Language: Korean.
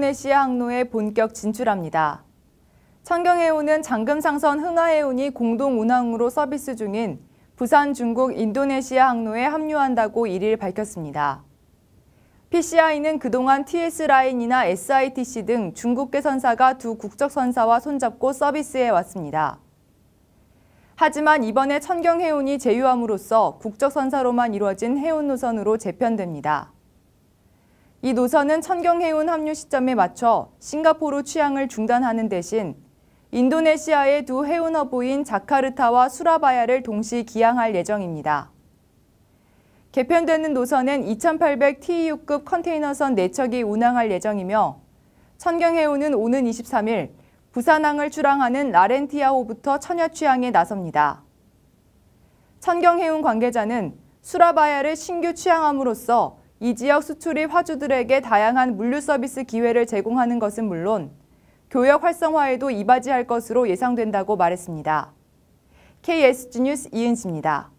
인도네시아 항로에 본격 진출합니다. 천경해운은 장금상선 흥하해운이 공동 운항으로 서비스 중인 부산 중국 인도네시아 항로에 합류한다고 1일 밝혔습니다. PCI는 그동안 TS라인이나 SITC 등 중국계 선사가 두 국적선사와 손잡고 서비스해 왔습니다. 하지만 이번에 천경해운이 제휴함으로써 국적선사로만 이루어진 해운 노선으로 재편됩니다. 이 노선은 천경해운 합류 시점에 맞춰 싱가포르 취항을 중단하는 대신 인도네시아의 두 해운 허브인 자카르타와 수라바야를 동시 기항할 예정입니다. 개편되는 노선엔 2800 TEU급 컨테이너선 4척이 운항할 예정이며 천경해운은 오는 23일 부산항을 출항하는 라렌티아호부터 천여취항에 나섭니다. 천경해운 관계자는 수라바야를 신규 취항함으로써 이 지역 수출입 화주들에게 다양한 물류 서비스 기회를 제공하는 것은 물론 교역 활성화에도 이바지할 것으로 예상된다고 말했습니다. KSG 뉴스 이은지입니다.